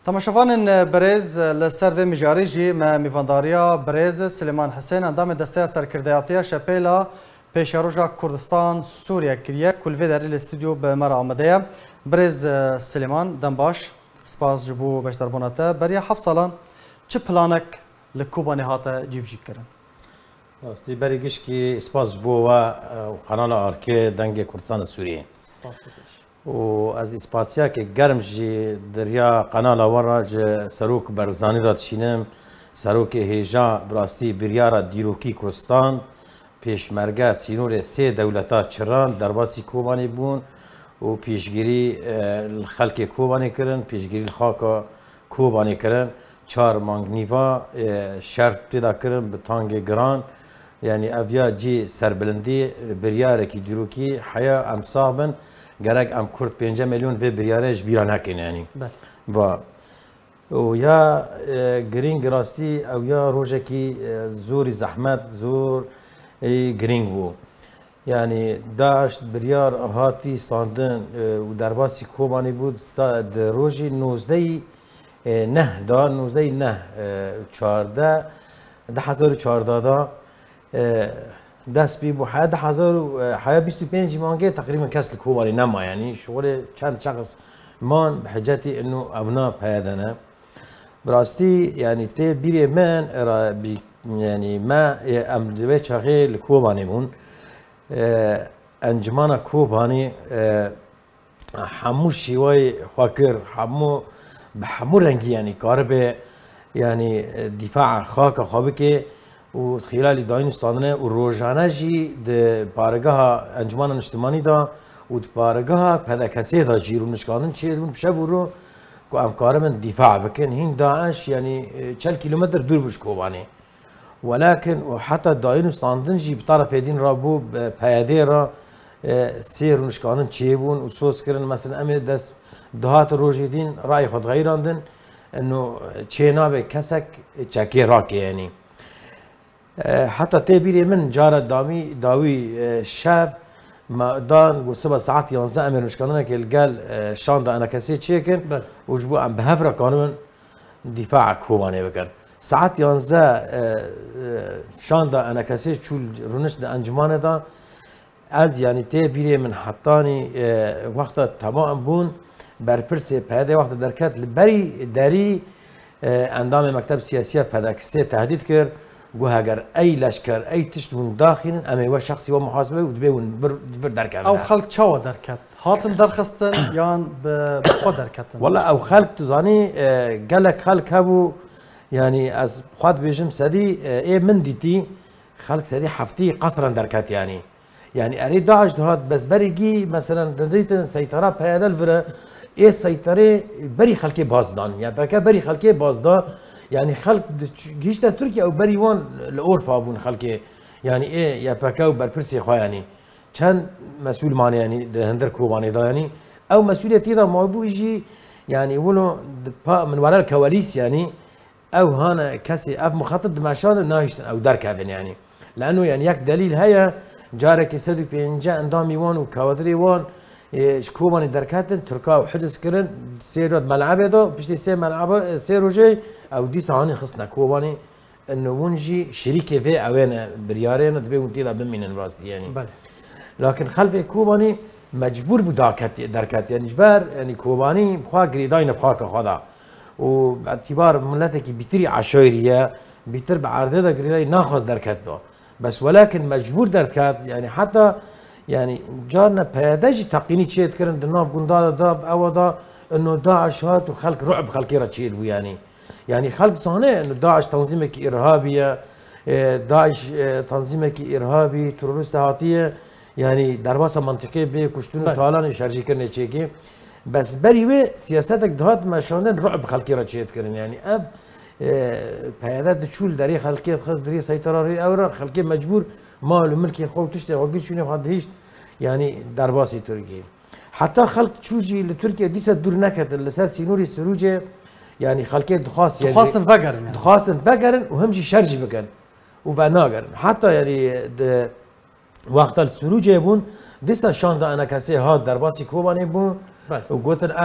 تماشافان برز لسر و مجاری ما میوانداریا برز سلیمان حسین اندام دسته سرکردیاتی شپیلا پیشاروجا کردستان سوریا کریه کلوی در الاستودیو به مرا آمده برز سلیمان دنباش سپاس جبو بشتربوناته بریا 7 سالان چه پلانک لکوبا نهاتا جیب جیب کرن؟ راستی بریگش که سپاس جبو و قنال آرکه دنگ کردستان سوریه سپاس بکش و از اسپاسیا که گرم جی دریا قنال ورا سروک برزانی را تشینم سروک هیجا براستی بریارا دیروکی کردستان پیشمرگه سینور سه دولتا چران درباسی کوبانی بون و پیشگیری خلق کوبانی کرن پیشگیری خاک کوبانی کرن 4 مانگنیوا شرط پیدا کرن به تانگ گران یعنی اویا جی سربلندی بریاره کی دیروکی حیا امصابن گرگ ام کرد 5 میلیون و بریارش بیران هکن یعنی و یا گرینگ راستی او یا روزه کی زوری زحمت زور گرینگ بو یعنی داشت بریار هاتی ستاندن و درباسی کوبانی بود روزی 19 نه دا 19 نه 14 1014 دا دست بی بو حد 25 مانگه تقریبا کسل کوبانی نما یعنی شغل چند شخص مان بحجتی انه ابنا پیادنه براستی یعنی تی بیری من را بی یعنی ما امدوی چاقی لکوبانی بون انجمان کوبانی همو شیوای خاکر همو رنگی یعنی کاربه یعنی دفاع خاک خوابه که و خلال داین استادنه و روزانه جی د پارگاه انجمن اجتماعی دا و د پارگاه پدکسی دا جیرو نشکانن چه دون شب رو کو امکار من دفاع بکن هین داعش یعنی 40 کیلومتر دور بش کوبانی ولكن وحتى داين استاندن جي بطرف دين رابو پیاده را سير نشکانن چيبون و سوس کرن مثلا ام دست دهات روجيدين راي خود غيراندن انه چينا به کسک چکی راک یعنی حتى تبيري من جارة داوي شاف ما دان وسبع ساعات 11 امر مش كانوا قال شاندا انا كسي تشيكن وجبو ام بهفره قانون دفاع كوباني بكن ساعات 11 شاندا انا كسي شول رونش د انجمانه دا از يعني تبيري من حطاني وقت تمام بون برپرسه پیاده وقت درکت لبری داری اندام مکتب سیاسی پدکسی تهدید کرد گوه اگر ای لشکر ای تشتون داخلن اما و شخصی و محاسبه و دبیون بر درکت او خلق چاو درکت هاتن درخستن یان به خود درکتن والله او خلق تزانی گلک خلق هبو یعنی از خود بیشم سدی ای من دیتی خلق سدی هفتی قصرا درکت یعنی اری داعش دهات بس بریگی مثلا دریتن سیطره پیادل وره ای سیطره بری خلقی بازدان یا بکه بری خلقی بازدان يعني خلق جيش تركيا او بريوان الاورفا بون خلقي يعني ايه يا باكاو بربرسي خو يعني كان مسؤول ماني يعني هندر كوباني دا يعني او مسؤوليتي دا موضوع يجي يعني يقولوا من وراء الكواليس يعني او هانا كسي اب مخطط مشان ناهشتن او درك هذا يعني لانه يعني يك دليل هيا جارك يصدق بينجا اندامي وان وكوادري وان شكوباني دركاتن تركا وحجز كرن سيرود ملعبه دو بيشتي سي ملعبه سيروجي او دي ساهاني خصنا كوباني انه ونجي شريكه في اوين بريارين دبي ونتيلا بمين راس يعني بله لكن خلف كوباني مجبور بداكت دركات يعني جبار يعني كوباني بخوا غريداين بخوا خدا وباعتبار ملتك بيتري عشايريه بيتر بعرضه دا غريداي ناخذ دركات بس ولكن مجبور دركات يعني حتى يعني جارنا پیاده‌ای تقینی چیت کردن دناف گندال داب اودا انه داعش هات وخلق رعب خلقی را چیل بو يعني خلق صانع انه داعش تنظيمك ارهابيه داعش تنظيمك ارهابي تروریست هاتیه يعني درباسه منطقه به کشتون تالان شرجی کرنه چیکی بس بری و سیاستک دهات مشاندن رعب خلقی را چیت کردن يعني اب پیاده دچول دری خلقی خاص دری سیطره اورا خلقی مجبور مال و ملکی خود تشته واقعی شونه خود هیچ يعني درباسي تركيا حتى خلق تشوجي لتركيا ديسا دور نكت لسر سينوري سروجه يعني خلقي دخاس يعني دخاس انفجرن يعني دخاس انفجرن وهمشي شرجي بكن وفناجر حتى يعني وقت السروجه بون ديسا شاندا انا كسي هاد درباسي كوباني بون وقلت ام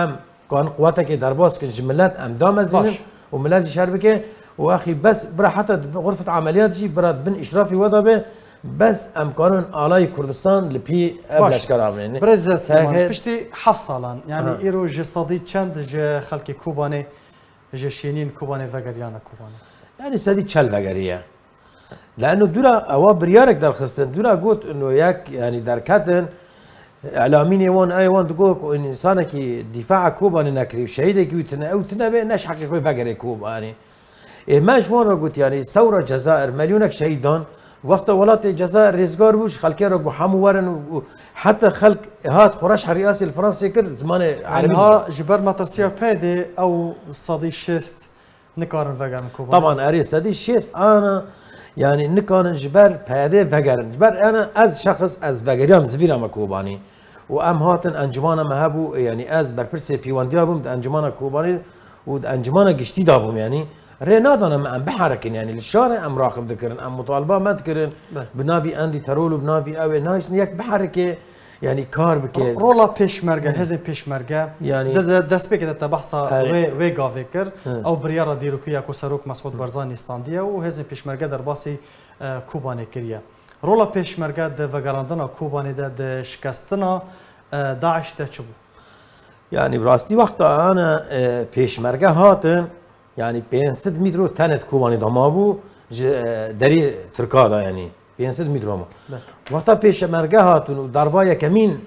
كان قواتك درباس كن جملات ام دامزين وملات شربكه واخي بس برا حتى غرفه عمليات جي برات بن اشرافي وضبه بس امكانن آلای کردستان لپی ابلش کارم یعنی برز سلمان پشتی 7 سالان يعني ایرو جسادی چند ج خلق کوبانه ج شینین کوبانه وگریان کوبانه يعني سدي تشل وگریه لانه دورا او بريارك در خستن دورا قلت انه ياك يعني در كاتن اعلامين يوان اي وان تقول ان انسانك دفاع كوبا نكري وشهيدك وتنا او تنا نش حقيقي وگري كوبا يعني ماش وان قلت يعني ثوره الجزائر مليونك شهيدان وقت ولات الجزائر رزقار بوش خلقي رجو حمو ورن وحتى خلق هات خرش الرئاسي الفرنسي كرد زمان عربي ها جبر ماترسيا بيدي او صدي شست نكارن وگرن كوبا طبعا اري صدي شست انا يعني نكارن جبر بيدي وگرن جبر انا از شخص از وگريام زفيرا كوباني وام هاتن انجمانا مهبو يعني از برپرسي بيوانديا بوم انجمانا كوباني وانجمانا قشتي دابوم يعني رينادنا ما ام بحركن يعني الشارع ام راقب ذكرن ام مطالبه ما ذكرن بنافي اندي ترول وبنافي او نايش ياك بحركه يعني كار بكي رولا بيشمرجه هزي بيشمرجه يعني دست بك تبحثا وي غافيكر او بريارة ديروكيا كو سروك مسعود برزاني استانديا وهزي بيشمرجه درباسي كوباني كريا رولا بيشمرجه د وگراندنا كوباني د شکستنا داعش تشبو يعني براستي وقتا انا بيشمرجه هاتن يعني 500 متر تنت كوباني دمابو دري تركادا يعني 500 متر ما وقتا پیش مرگه هاتون دربایا کمین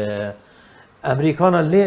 امریکان اللي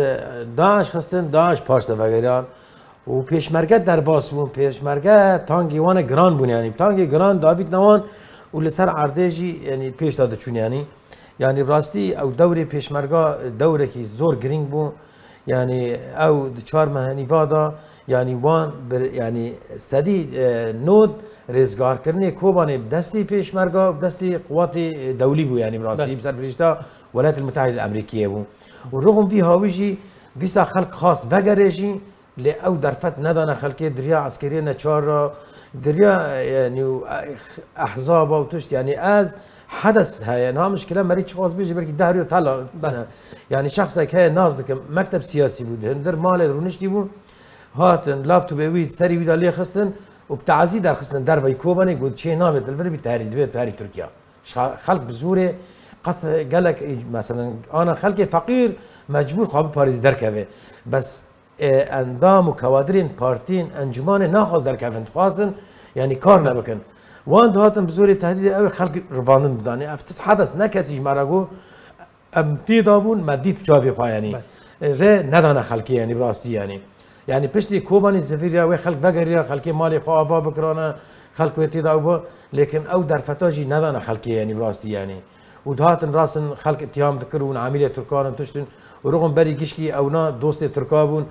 داعش خستن داعش پاشته وگریان و پیش مرگه در باس بون پیش مرگه تانگی وان گران بون يعني تانگی گران داوید نوان و لسر عردجی يعني پیش داده چون يعني راستی او دوره پیش مرگه دوره کی زور گرینگ بون يعني او چهار مهنی وادا يعني وان يعني سدي نود رزگار کرنی کوبانی بدستی پیشمرگا بدستی قوات دولی بو يعني براستی بسر بريشتا الولايات المتحده الامريكيه بو والرغم في هاويجي بيسا خلق خاص وگريجي لأو درفت ندانا خلقية دريا عسكرية نچار دريا يعني احزاب وتشت يعني از حدث هاي يعني ها مشكله مريض خاص بيجي بركي دهري طلع يعني شخصك هي نازك مكتب سياسي بود هندر مال رونشتي بو هاتن لابتوب ويد سري ويد اللي خستن وبتعزي در خستن در وي كوباني قلت شي نام الفيلم بتهري دبي تهري تركيا خلق بزوره قص قالك مثلا انا خلقي فقير مجبور قابل باريس دركبه بس اندام وكوادرين بارتين انجمان ناخذ دركبه خاصن يعني كار نبكن وان هاتن بزوره تهديد قوي خلق رفاندن بداني افتت حدث نكسي مرغو ام تيدابون مديت جافي خو يعني ر ندانه خلقي يعني براستي يعني پشتی کوبانی سفیریا و خلق وگریا خلقی مالی خو آوا بکرانه خلق ویتی داو لیکن او در فتاجی ندانه خلقی يعني براستی يعني ودهاتن راسن خلق اتهام ذكرون عامله تركان تشتن ورغم بري گشکی او نا دوست ترکابون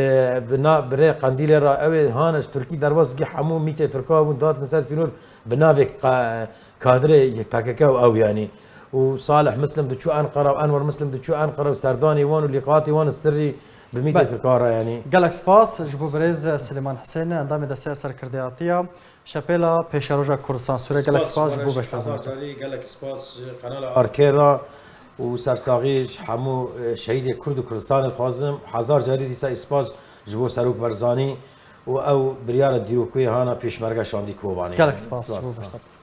بنا بري قنديل را او هانش تركي درواز گي حمو ميت تركابون دهاتن سر سنور بناوك كادر PKK او يعني وصالح مسلم دشو انقره وانور مسلم دشو انقره وسرداني وان ولقاءاتي وان السري بميت تركاره يعني جالك سباس جبو بريز سليمان حسين اندام دسته سرکردهاتیا شپیلا پیشروجا کردستان سوریه جالك سباس جبو بشتازم جالك سباس قناه اركيرا وسرساغيج حمو شهيد كرد كردستان خوازم هزار جاري ديسا سباس جبو سروك برزاني و او بريار ديروكوي هانا پیشمرگه شاندي کوباني جالك سباس جبو بشتازم